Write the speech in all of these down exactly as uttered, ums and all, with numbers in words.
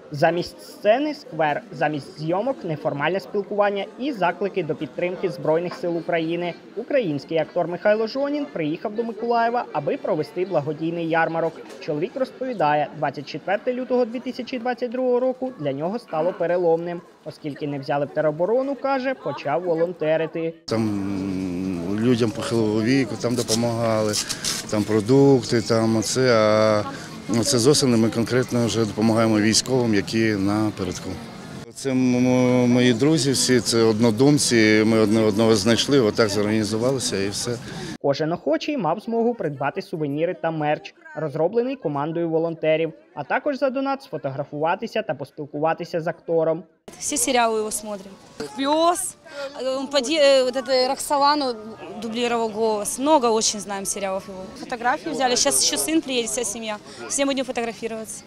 Замість сцени – сквер, замість зйомок – неформальне спілкування і заклики до підтримки Збройних сил України. Український актор Михайло Жонін приїхав до Миколаєва, аби провести благодійний ярмарок. Чоловік розповідає, двадцять четвертого лютого дві тисячі двадцять другого року для нього стало переломним. Оскільки не взяли в тероборону, каже, почав волонтерити. Там людям похилого віку там допомагали, там продукти, там оце, а це зовсім ми конкретно вже допомагаємо військовим, які на передку. Це мої друзі всі, це однодумці, ми одне одного знайшли, отак зорганізувалися і все. Кожен охочий мав змогу придбати сувеніри та мерч, розроблений командою волонтерів, а також за донат сфотографуватися та поспілкуватися з актором. Все сериалы его смотрим. «Пес», он поди, вот это Роксолану дублировал голос. Много очень знаем сериалов его. Фотографии взяли. Сейчас еще сын приедет, вся семья. Все будем фотографироваться.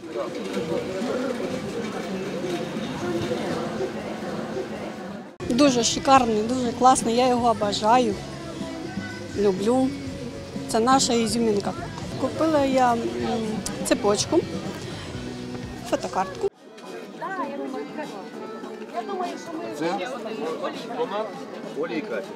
Дуже шикарний, дуже класний. Я його обожаю, люблю. Це наша ізюмінка. Купила я цепочку, фотокартку. Це Оля і Катя.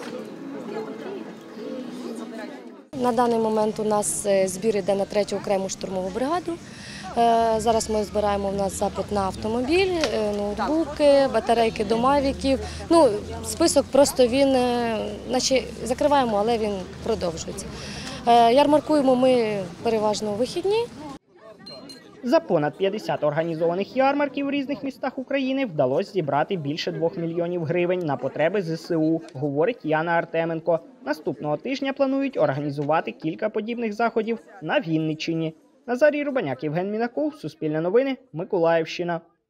На даний момент у нас збір йде на третю окрему штурмову бригаду. Зараз ми збираємо в нас запит на автомобіль, ноутбуки, батарейки до мавіків. Ну, список просто він, наче закриваємо, але він продовжується. Ярмаркуємо ми переважно у вихідні. За понад п'ятдесят організованих ярмарків у різних містах України вдалося зібрати більше двох мільйонів гривень на потреби зе се у, говорить Яна Артеменко. Наступного тижня планують організувати кілька подібних заходів на Вінниччині. Назарій Рубаняк, Євген Мінаков, Суспільне новини, Миколаївщина.